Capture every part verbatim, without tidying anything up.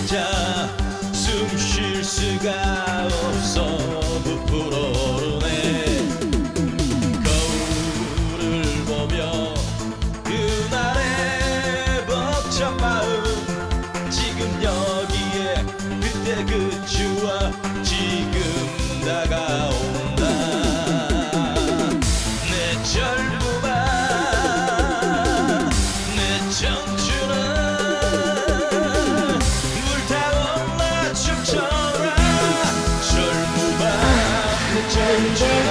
벅차 숨 쉴 수가 없어 부풀어 오르네. 거울을 보며 그날의 벅찬 마음 지금 여기에 그때 그 추억 지금 다가온다. 내 젊음아 내 청춘아 불타올라 춤춰라. 젊음아 내 청춘아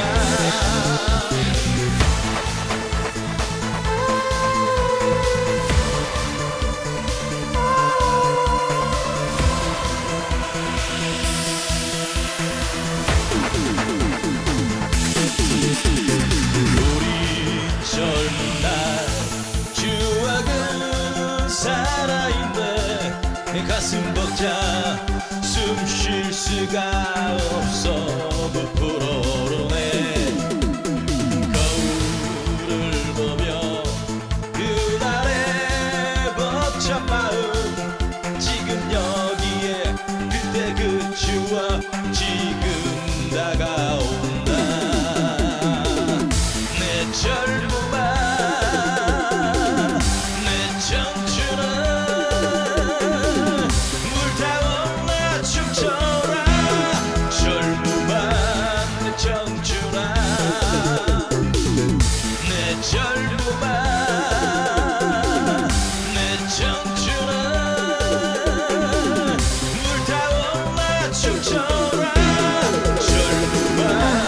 젊은 날 추억은 살아있네. 가슴 벅차 숨 쉴 수가 없어 부풀어 오르네. 거울을 보며 그날의 벅찬 마음 지금 여기에 그때 그 추억 지금 다가온다. 내 젊음아 내 청춘아 불타올라 춤춰라. 젊음아 내 청춘아 내 젊음아 내 청춘아 불타올라 춤춰라. 젊음아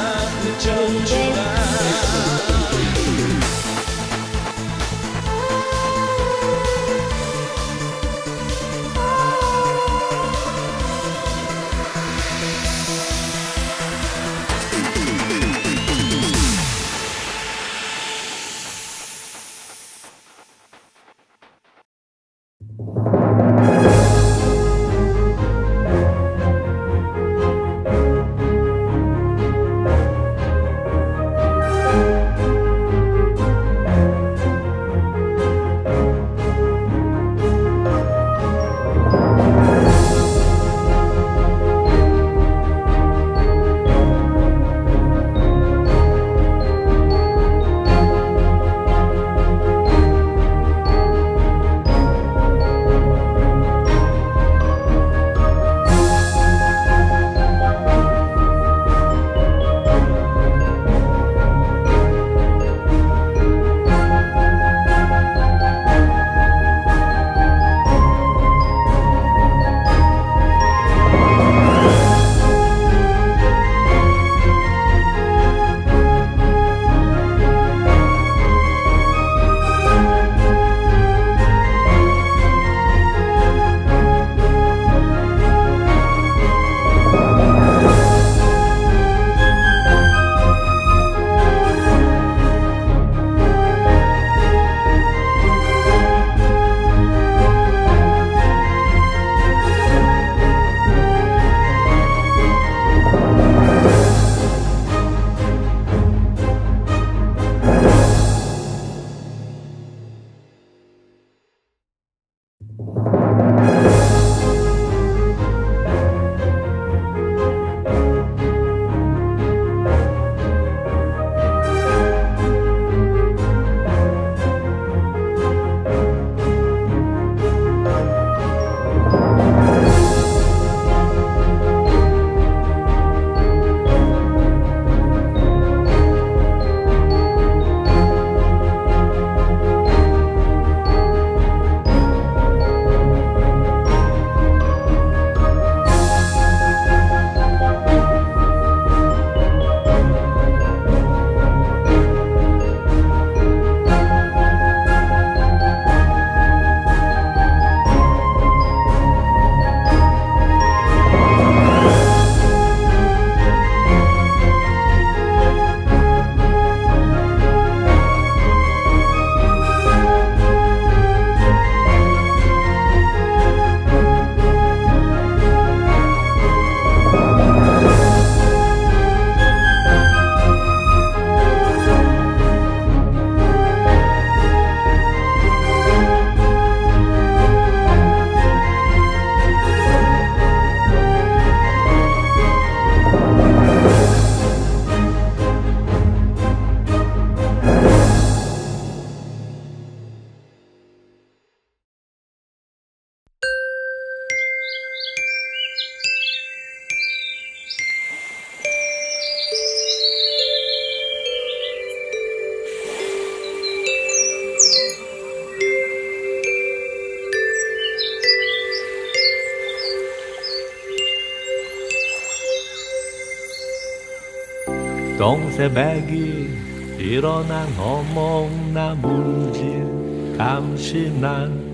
동새배기 일어난 어몽나 물질 감시난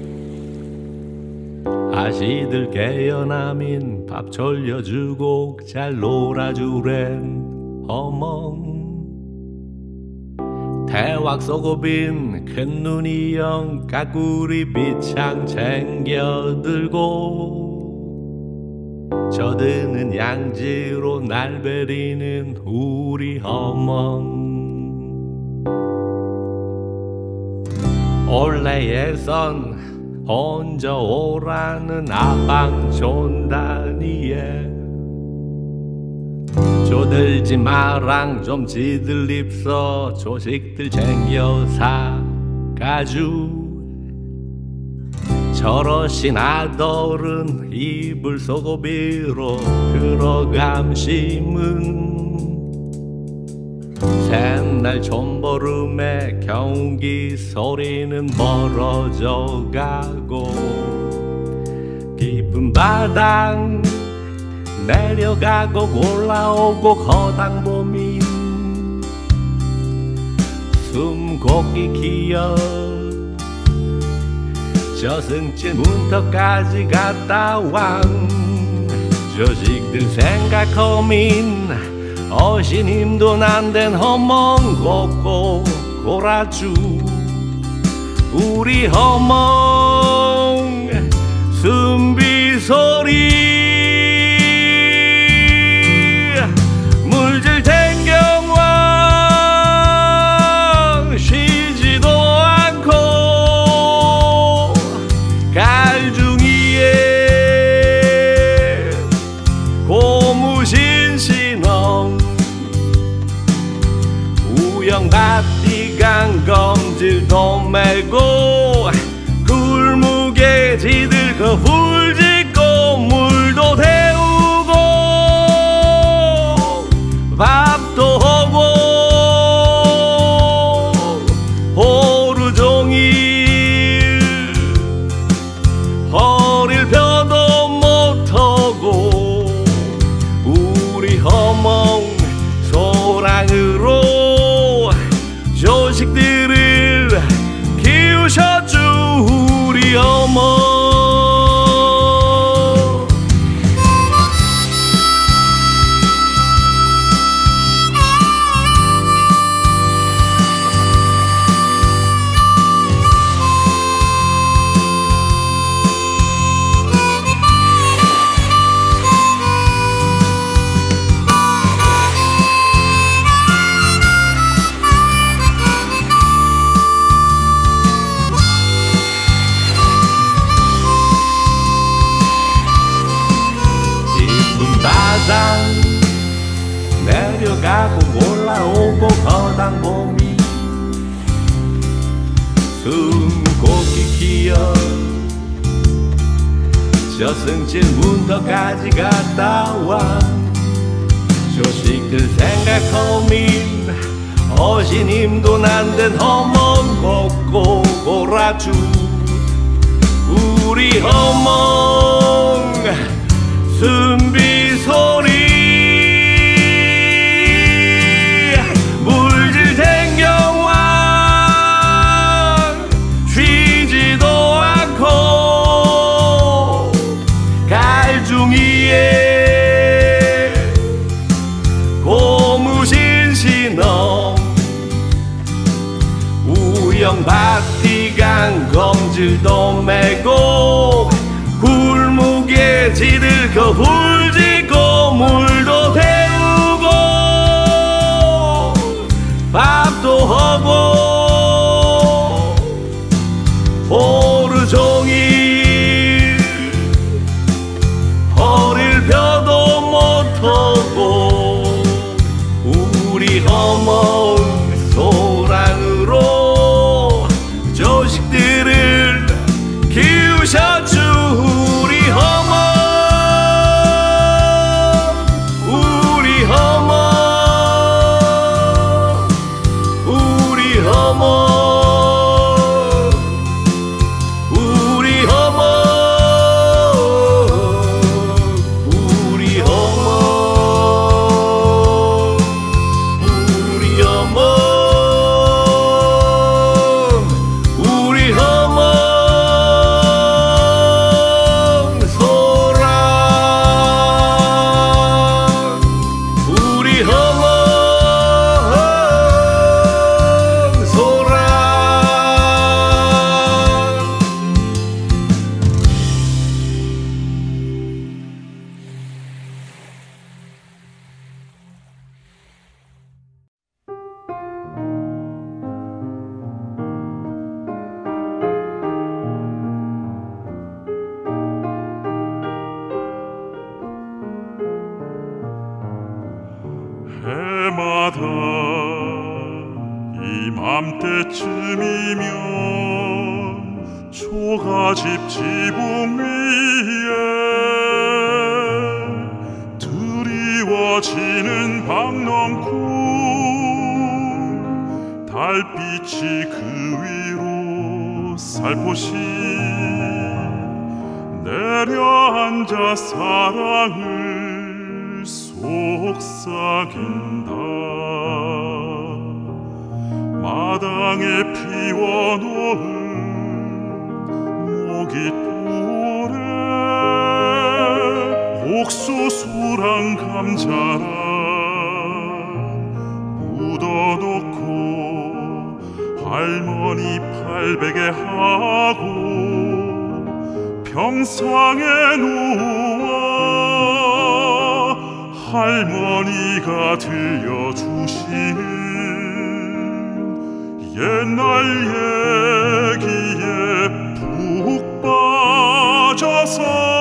아시들 깨어나민 밥 졸려주고 잘 놀아주랜 어멍 대왁 쏘고빈 큰 눈이 영 까꾸리 비창 챙겨들고 저드는 양지로 날베리는 우리 어멍 올레에선 혼자 오라는 아방 존다니에 조들지 마랑 좀 지들 입서 조식들 챙겨 사가주 저러신 아들은 이불 소고비로 들어감심은 샌날 좀버름에 경운기 소리는 멀어져 가고 깊은 바닥 내려가고 올라오고 거당봄이 숨고기 기어 저승길 문턱까지 갔다 왕 조식들 생각하민 어신힘도 난된 허멍 걷고 골아주 우리 허멍 숨비 소리 물질 댕경왕 쉬지도 않고 갈중이에 고무신신엄 우영밭디강 검질도 메고 굴무게 지들 그 훌짓고 물도 데우고 밥도 하고 하루종일 허리를 펴도 못하고 우리 허멍 소랑으로 조식들을 키우셨죠 우리 어머 내려가고 올라오고 거당봄이 숨고기 기어 저승길 문턱까지 갔다 와 조식들 생각하민 어신힘도 난된 허멍 걷고 골아주 우리 허멍 숨비 소리 물질 댕경왕 쉬지도 않고 갈중이에 고무신신엄 우영밭디강 검질도 메고 굴무게 지들 그 훌짓고 물도 데우고 밥도 하고 하루종일 허리를 펴도 못하고 우리 어멍 소랑으로 조식들을 키우셨죠 우리 어머 우리 어머 우리 어머 우리 어머 우리 어머 해마다 이맘때쯤이면 초가집 지붕 위에 드리워지는 박넝쿨 달빛이 그 위로 살포시 내려앉아 사랑을 속삭인다. 마당에 피워놓은 모깃불에 옥수수랑 감자랑 묻어놓고 할머니 팔베개 하고 평상에 누워 할머니가 들려주시는 옛날 얘기에 푹 빠져서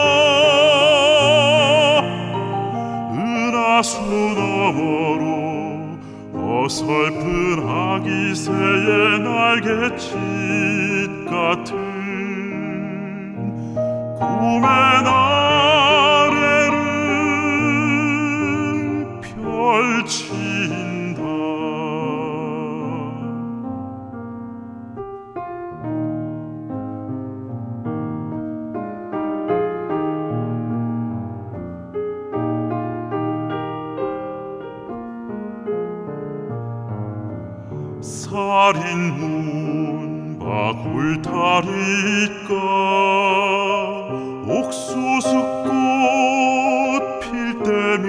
은하수 너머로 어설픈 아기새의 날갯짓 같은 꿈의 나래를 펼친다. 살인문 바굴다리가 옥수수꽃 필 때면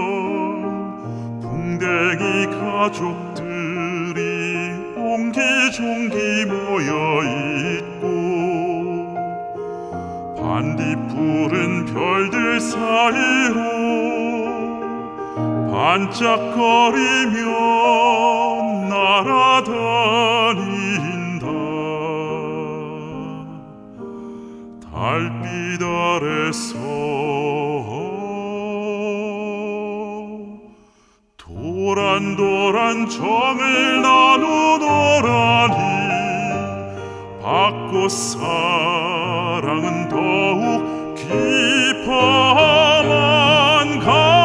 붕댕이 가족들이 옹기종기 모여있고 반딧불은 별들 사이로 반짝거리며 날아다닌다. 달빛 아래서 도란도란 정을 나누노라니 바꽃 사랑은 더욱 깊어만 가.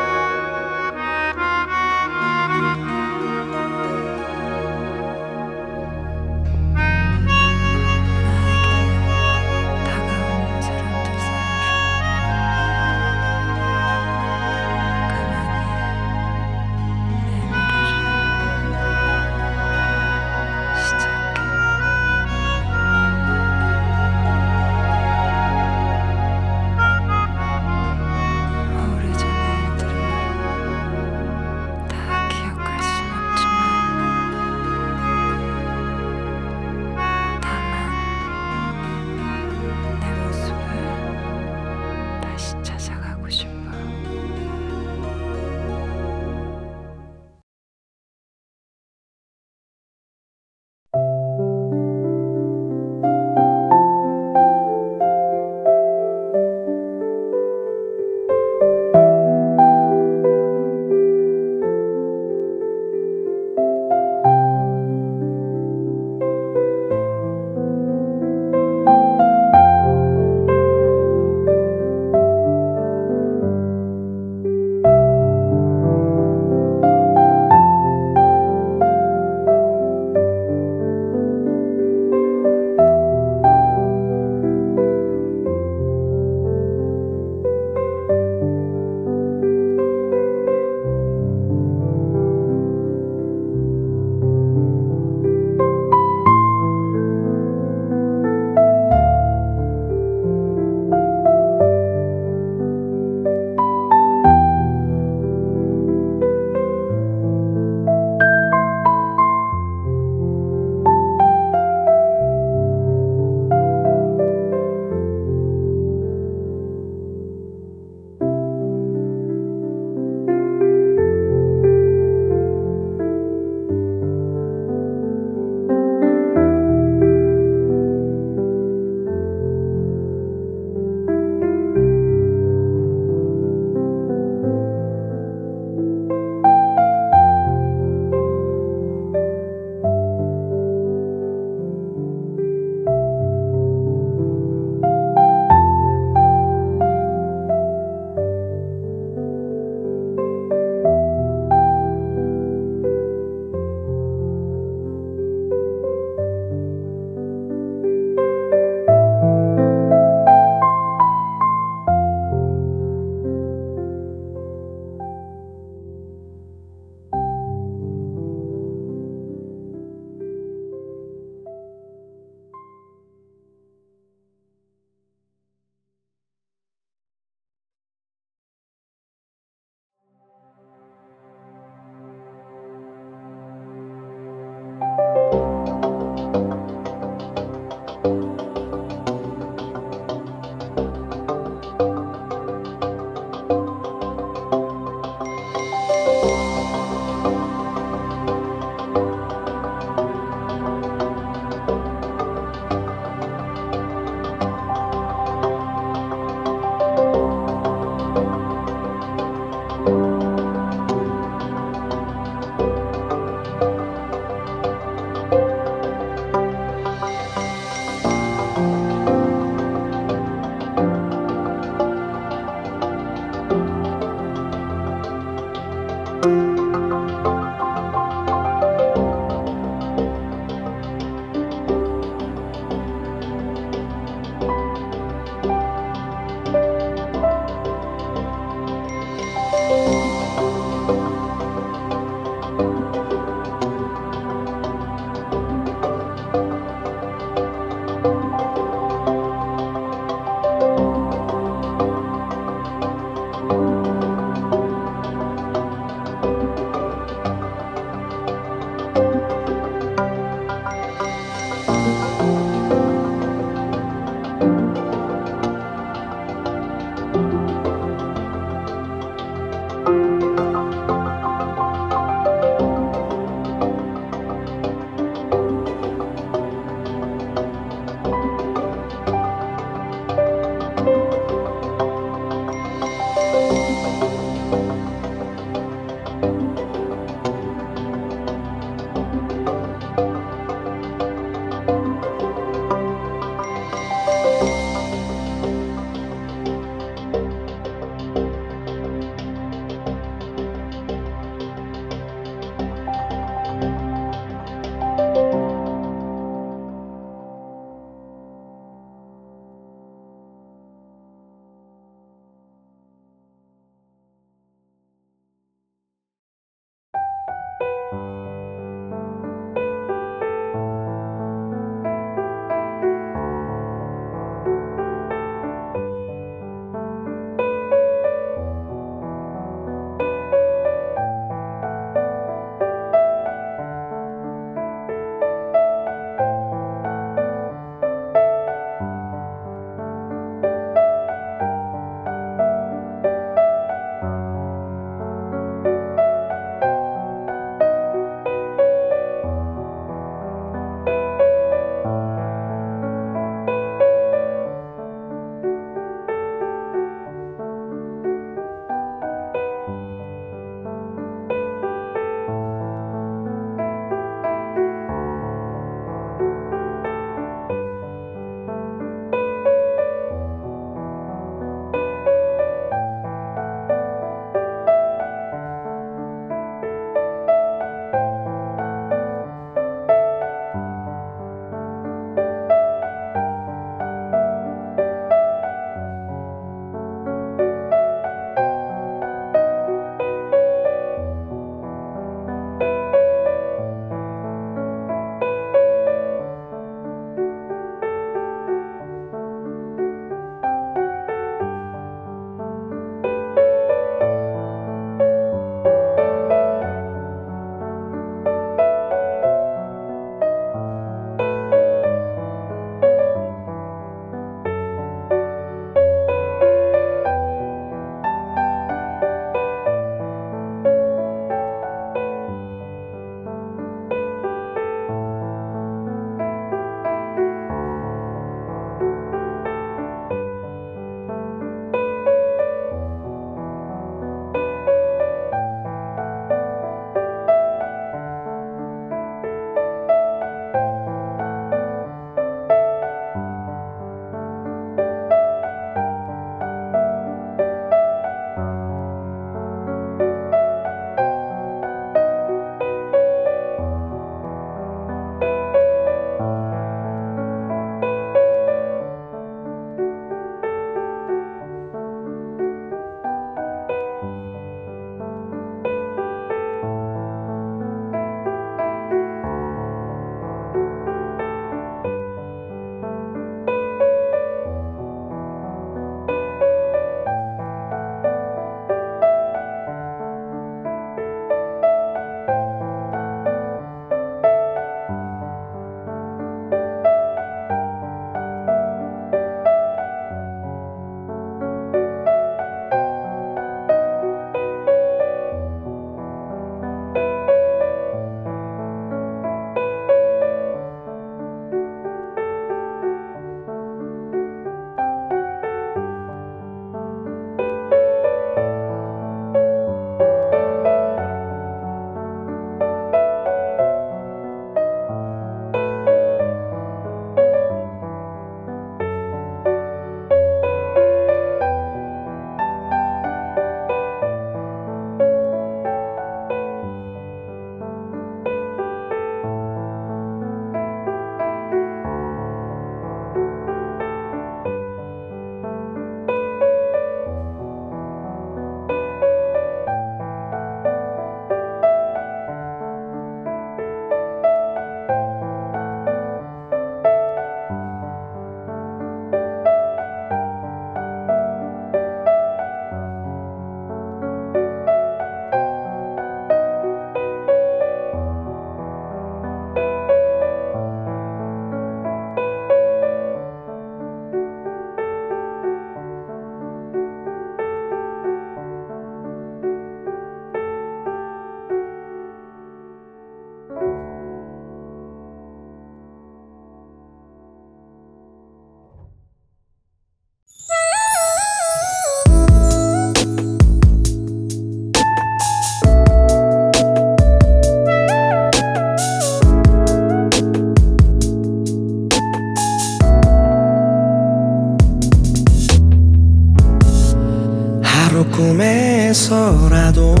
꿈에서라도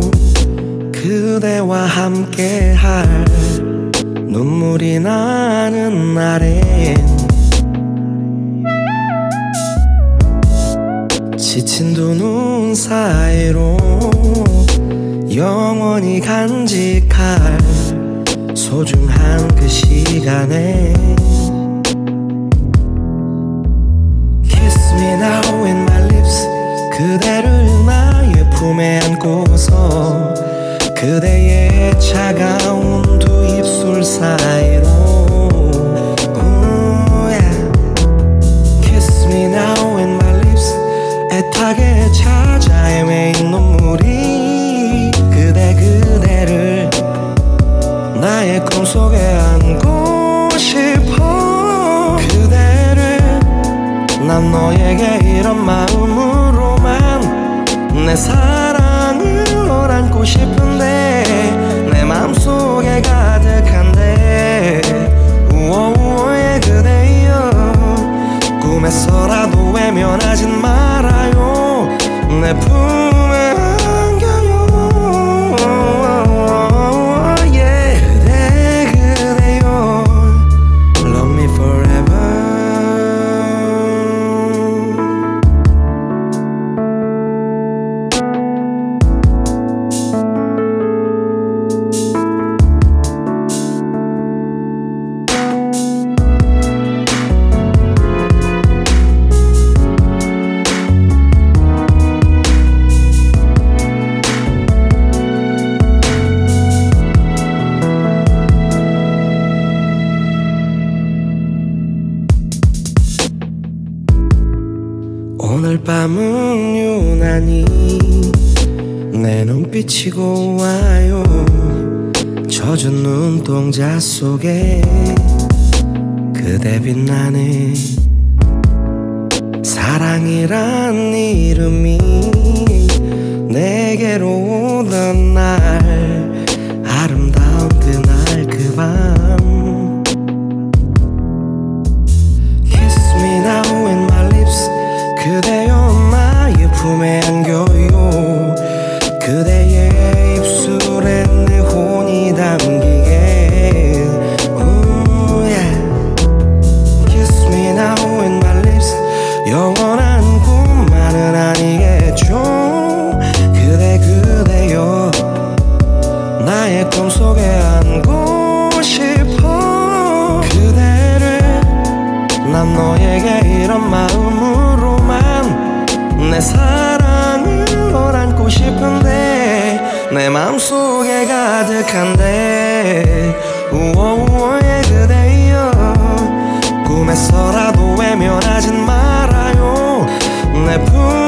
그대와 함께할 눈물이 나는 날엔 지친 두 눈 사이로 영원히 간직할 소중한 그 시간에 Kiss me now in my lips 그대를 나의 품에 안고서 그대의 차가운 두 입술 사이로 Ooh, yeah. Kiss me now in my lips 애타게 찾아 헤매인 눈물이 그대 그대를 나의 꿈속에 안고 싶어 그대를 난 너에게 이런 마음으로만 내 사랑을 안고 싶은데 내 맘속에 가득한데 우오우오의 그대여 꿈에서라도 외면하진 말아요 내 품에 안겨요 yeah. 그대 그대여 Love me forever 오늘 밤은 유난히 내 눈빛이 고와요 젖은 눈동자 속에 그대 빛나네 사랑이란 이름이 내게로 오던 날 아름다운 그날 그 밤 Kiss me now in my lips 그대여 나의 품에 안겨요 그대의 입술에 내 혼이 담기게 Ooh, yeah. Kiss me now in my lips 영원한 꿈만은 아니겠죠 그대 그대여 나의 꿈속에 안고 싶어 그대를 난 너에게 이런 마음으로만 내 사랑을 안고 싶은데 내 맘속에 가득한데 우오우오의 그대여 꿈에서라도 외면하진 말아요 내 품